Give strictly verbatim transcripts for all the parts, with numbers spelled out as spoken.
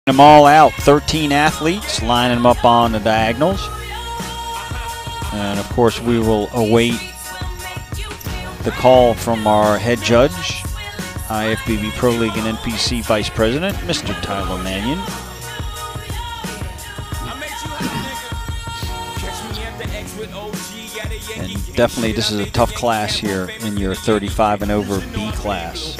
them all out. thirteen athletes, lining them up on the diagonals. And of course, we will await the call from our head judge, I F B B Pro League and N P C Vice President, Mister Tyler Mannion. And definitely this is a tough class here in your thirty-five and over B class.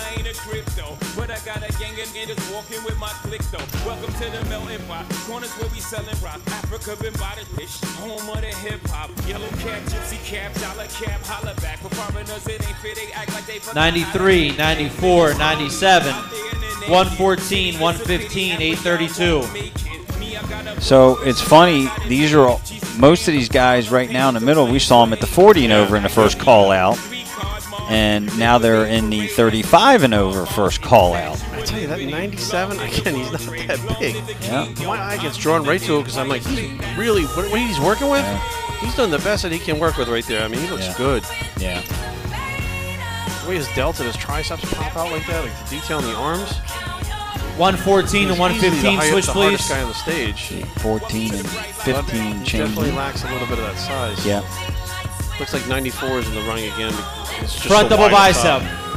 ninety-three, ninety-four, ninety-seven, one fourteen, one fifteen, eight thirty-two. So it's funny, these are all, most of these guys right now in the middle, we saw them at the forty and over in the first call out. And now they're in the thirty-five and over first call out. I tell you, that ninety-seven, again, he's not that big. Yeah. My eye gets drawn right to it because I'm like, he's really, what, what he's working with? Yeah. He's done the best that he can work with right there. I mean, he looks Yeah. good. Yeah. The way his delta, his triceps pop out like that, like the detail in the arms. one fourteen and one fifteen, switch the please. hardest guy on the stage. fourteen and fifteen He changing. definitely lacks a little bit of that size. Yeah. Looks like ninety-four is in the running again. It's just Front so double wide up bicep. top.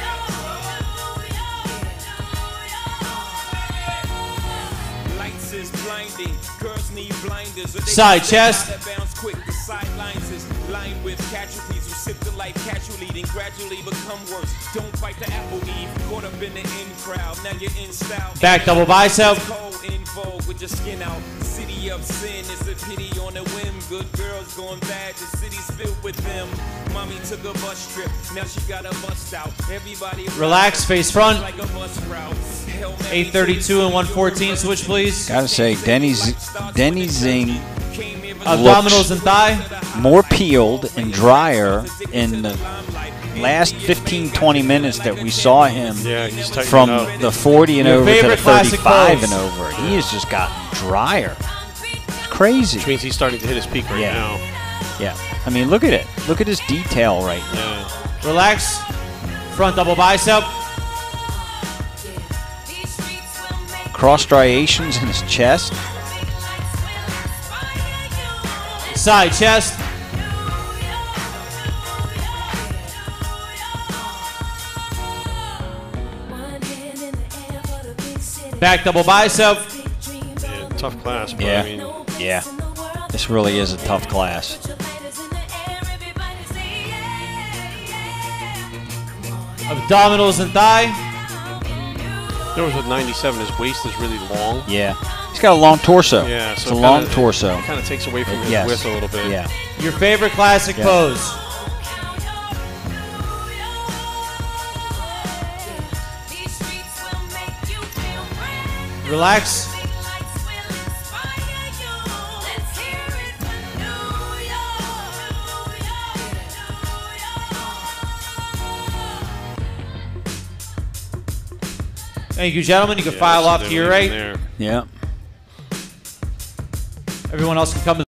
Side chest. Back double bicep. Relax, face front. eight thirty-two and one fourteen, switch please. Gotta say, Denny's Denny Zing Abdominals and thigh. more peeled and drier in the last fifteen, twenty minutes that we saw him Yeah, he's tightening from up. the forty and Your over to the favorite classic thirty-five pose. and over. He has just gotten drier. It's crazy. Which means he's starting to hit his peak right Yeah. now. Yeah. I mean, look at it. Look at his detail right now. Yeah. Relax. Front double bicep. Cross striations in his chest. Side chest. Back double bicep. Yeah, tough class, but Yeah. I mean, Yeah. This really is a tough class. Abdominals and thigh. there was with ninety-seven, his waist is really long. Yeah. He's got a long torso. Yeah, It's so a it long kinda- torso. It kind of takes away from his Yes. width a little bit. Yeah. Your favorite classic Yeah. pose. Relax. Thank you, gentlemen. You can Yeah, file so off they're to your leaving right. there. Yeah. Everyone else can come to